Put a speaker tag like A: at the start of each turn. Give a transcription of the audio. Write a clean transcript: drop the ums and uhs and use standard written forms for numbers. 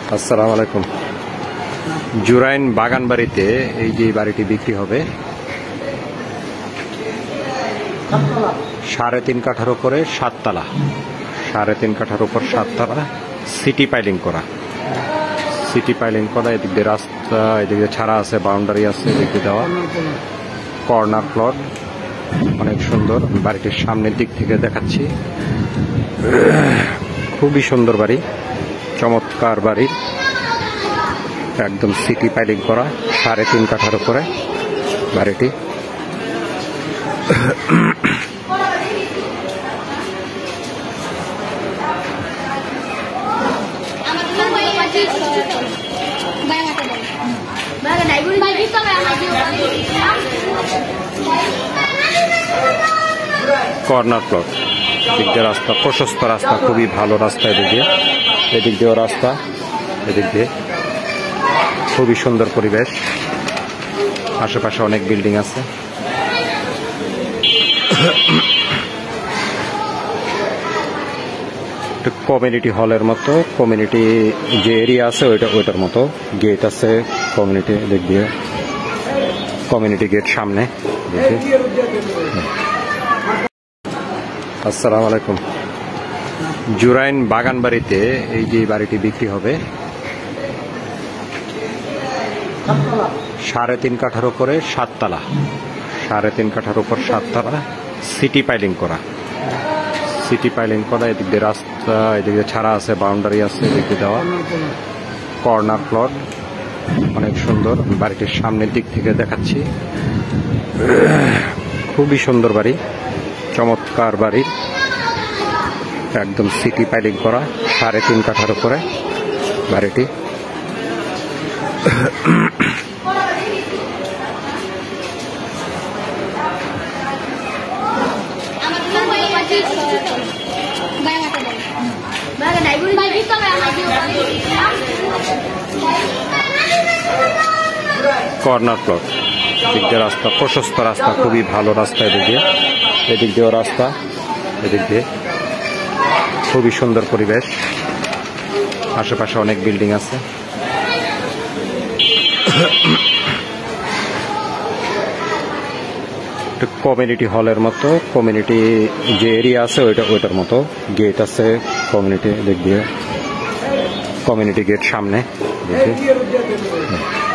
A: আসসালামু আলাইকুম। জুরাইন বাগান বাড়িতে এই যে বাড়িটি বিক্রি হবে 3.5 কাঠার উপরে 7 তলা, 3.5 কাঠার উপর 7 তলা, সিটি পাইলিং করা, এদিক দিয়ে রাস্তা, এদিক দিয়ে ছাড়া আছে, বাউন্ডারি আছে, এদিক দিয়ে দেওয়া, কর্নার প্লট, অনেক সুন্দর। বাড়িটির সামনের দিক থেকে দেখাচ্ছি, খুবই সুন্দর বাড়ি, চমৎকার বাড়ি, একদম সিটি পাইলিং করা, 3.5 কাঠার উপরে বাড়িটি। কর্নার প্লট, এদিক দিয়ে রাস্তা, প্রশস্ত রাস্তা, খুবই ভালো রাস্তা, এদিক দিয়েও রাস্তা, এদিক দিয়ে খুবই সুন্দর পরিবেশ, আশেপাশে অনেক বিল্ডিং আছে। কমিউনিটি হলের মতো, কমিউনিটি যে এরিয়া আছে ওইটার মতো, গেট আছে, কমিউনিটি দিক দিয়ে, কমিউনিটি গেট সামনে। আসসালামু আলাইকুম। জুরাইন বাগান বাড়িতে এই যে বাড়িটি বিক্রি হবে 3.5 কাঠার উপরে 7 তলা, 3.5 কাঠার উপর 7 তলা, সিটি পাইলিং করা, এদিক দিয়ে রাস্তা, এদিক দিয়ে ছাড়া আছে, বাউন্ডারি আছে, এদিক দিয়ে দেওয়া, কর্নার প্লট, অনেক সুন্দর। বাড়িটির সামনের দিক থেকে দেখাচ্ছি, খুবই সুন্দর বাড়ি, চমৎকার বাড়ি, একদম সিটি পাইলিং করা, 3.5 কাঠার উপরে বাড়িটি। কর্নার প্লট, এদিক দিয়ে রাস্তা, প্রশস্ত রাস্তা, খুবই ভালো রাস্তা, এদিক দিয়েও রাস্তা, এদিক দিয়ে খুবই সুন্দর পরিবেশ, আশেপাশে অনেক বিল্ডিং আছে। কমিউনিটি হলের মতো, কমিউনিটি যে এরিয়া আছে ওইটার মতো, গেট আছে, কমিউনিটি দিক দিয়ে, কমিউনিটি গেট সামনে।